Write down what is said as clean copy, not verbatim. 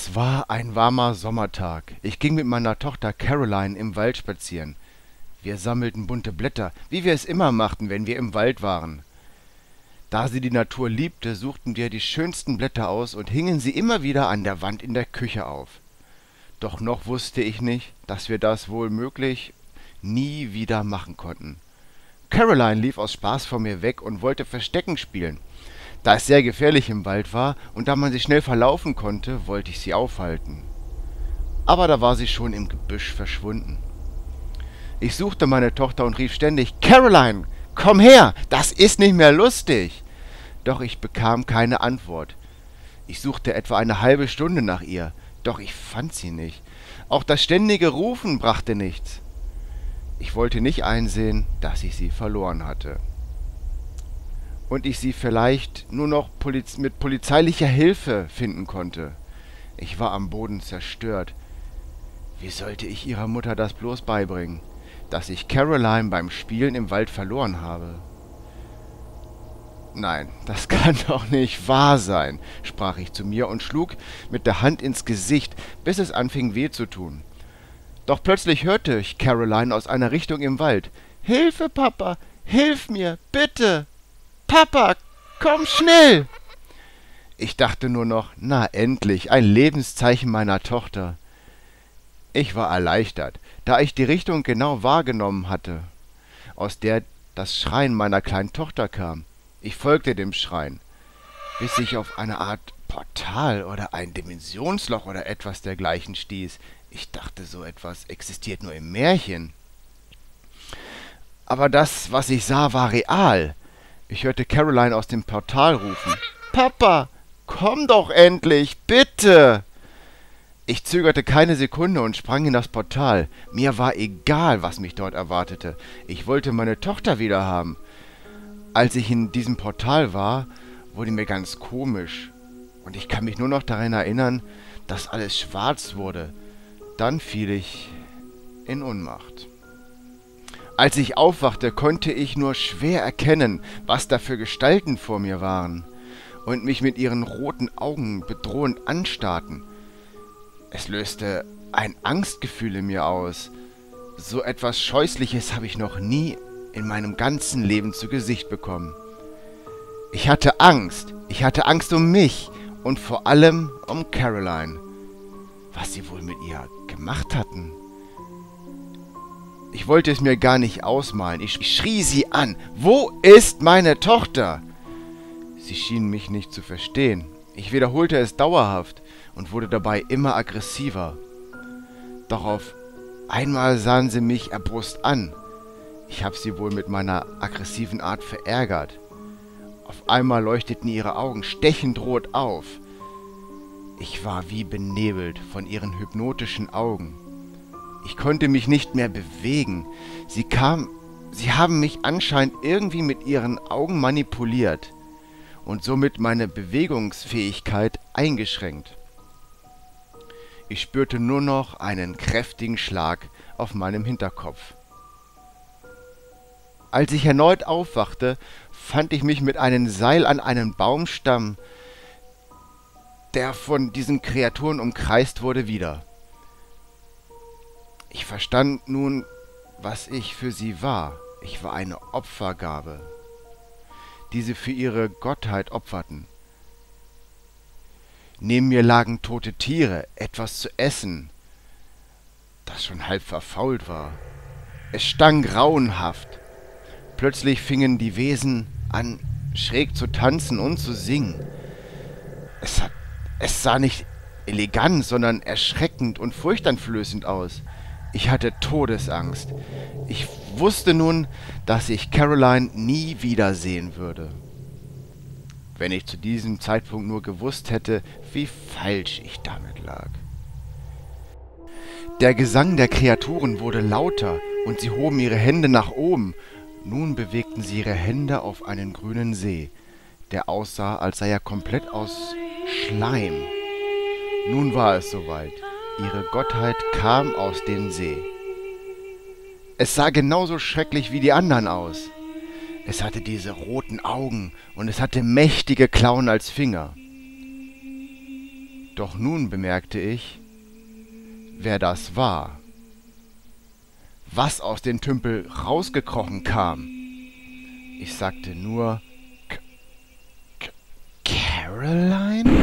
Es war ein warmer Sommertag. Ich ging mit meiner Tochter Caroline im Wald spazieren. Wir sammelten bunte Blätter, wie wir es immer machten, wenn wir im Wald waren. Da sie die Natur liebte, suchten wir die schönsten Blätter aus und hingen sie immer wieder an der Wand in der Küche auf. Doch noch wusste ich nicht, dass wir das wohl möglich nie wieder machen konnten. Caroline lief aus Spaß vor mir weg und wollte Verstecken spielen. Da es sehr gefährlich im Wald war und da man sich schnell verlaufen konnte, wollte ich sie aufhalten. Aber da war sie schon im Gebüsch verschwunden. Ich suchte meine Tochter und rief ständig: »Caroline, komm her, das ist nicht mehr lustig!« Doch ich bekam keine Antwort. Ich suchte etwa eine halbe Stunde nach ihr, doch ich fand sie nicht. Auch das ständige Rufen brachte nichts. Ich wollte nicht einsehen, dass ich sie verloren hatte. Und ich sie vielleicht nur noch mit polizeilicher Hilfe finden konnte. Ich war am Boden zerstört. Wie sollte ich ihrer Mutter das bloß beibringen, dass ich Caroline beim Spielen im Wald verloren habe? »Nein, das kann doch nicht wahr sein«, sprach ich zu mir und schlug mit der Hand ins Gesicht, bis es anfing weh zu tun. Doch plötzlich hörte ich Caroline aus einer Richtung im Wald. »Hilfe, Papa! Hilf mir, bitte! Papa, komm schnell!« Ich dachte nur noch: Na endlich, ein Lebenszeichen meiner Tochter. Ich war erleichtert, da ich die Richtung genau wahrgenommen hatte, aus der das Schreien meiner kleinen Tochter kam. Ich folgte dem Schreien, bis ich auf eine Art Portal oder ein Dimensionsloch oder etwas dergleichen stieß. Ich dachte, so etwas existiert nur im Märchen. Aber das, was ich sah, war real. Ich hörte Caroline aus dem Portal rufen: »Papa, komm doch endlich, bitte!« Ich zögerte keine Sekunde und sprang in das Portal. Mir war egal, was mich dort erwartete. Ich wollte meine Tochter wiederhaben. Als ich in diesem Portal war, wurde mir ganz komisch. Und ich kann mich nur noch daran erinnern, dass alles schwarz wurde. Dann fiel ich in Ohnmacht. Als ich aufwachte, konnte ich nur schwer erkennen, was da für Gestalten vor mir waren und mich mit ihren roten Augen bedrohend anstarrten. Es löste ein Angstgefühl in mir aus. So etwas Scheußliches habe ich noch nie in meinem ganzen Leben zu Gesicht bekommen. Ich hatte Angst. Ich hatte Angst um mich und vor allem um Caroline. Was sie wohl mit ihr gemacht hatten. Ich wollte es mir gar nicht ausmalen. Ich schrie sie an: »Wo ist meine Tochter?« Sie schien mich nicht zu verstehen. Ich wiederholte es dauerhaft und wurde dabei immer aggressiver. Doch auf einmal sahen sie mich erbost an. Ich habe sie wohl mit meiner aggressiven Art verärgert. Auf einmal leuchteten ihre Augen stechend rot auf. Ich war wie benebelt von ihren hypnotischen Augen. Ich konnte mich nicht mehr bewegen. Sie haben mich anscheinend irgendwie mit ihren Augen manipuliert und somit meine Bewegungsfähigkeit eingeschränkt. Ich spürte nur noch einen kräftigen Schlag auf meinem Hinterkopf. Als ich erneut aufwachte, fand ich mich mit einem Seil an einem Baumstamm, der von diesen Kreaturen umkreist wurde, wieder. Ich verstand nun, was ich für sie war. Ich war eine Opfergabe, die sie für ihre Gottheit opferten. Neben mir lagen tote Tiere, etwas zu essen, das schon halb verfault war. Es stank grauenhaft. Plötzlich fingen die Wesen an, schräg zu tanzen und zu singen. Es sah nicht elegant, sondern erschreckend und furchteinflößend aus. Ich hatte Todesangst. Ich wusste nun, dass ich Caroline nie wiedersehen würde. Wenn ich zu diesem Zeitpunkt nur gewusst hätte, wie falsch ich damit lag. Der Gesang der Kreaturen wurde lauter und sie hoben ihre Hände nach oben. Nun bewegten sie ihre Hände auf einen grünen See, der aussah, als sei er komplett aus Schleim. Nun war es soweit. Ihre Gottheit kam aus dem See. Es sah genauso schrecklich wie die anderen aus. Es hatte diese roten Augen und es hatte mächtige Klauen als Finger. Doch nun bemerkte ich, wer das war. Was aus dem Tümpel rausgekrochen kam. Ich sagte nur: Caroline?